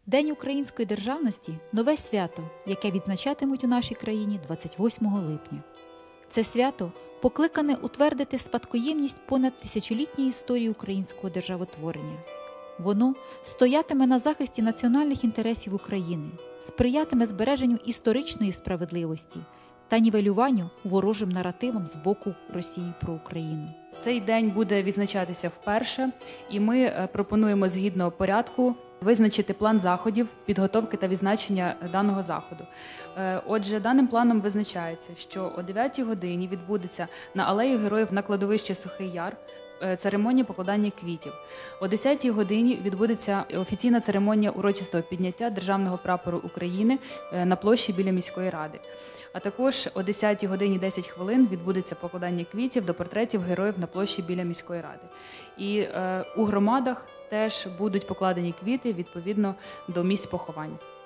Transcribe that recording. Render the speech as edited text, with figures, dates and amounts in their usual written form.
День української державності – нове свято, яке відзначатимуть у нашій країні 28 липня. Це свято покликане утвердити спадкоємність понад тисячолітньої історії українського державотворення. Воно стоятиме на захисті національних інтересів України, сприятиме збереженню історичної справедливості та нівелюванню ворожим наративам з боку Росії про Україну. Цей день буде відзначатися вперше, і ми пропонуємо згідно порядку визначити план заходів, підготовки та відзначення даного заходу. Отже, даним планом визначається, що о 9 годині відбудеться на Алеї Героїв на кладовищі Сухий Яр церемонія покладання квітів. О 10 годині відбудеться офіційна церемонія урочистого підняття Державного прапору України на площі біля міської ради. А також о 10 годині 10 хвилин відбудеться покладання квітів до портретів героїв на площі біля міської ради. І у громадах теж будуть покладені квіти відповідно до місць поховань.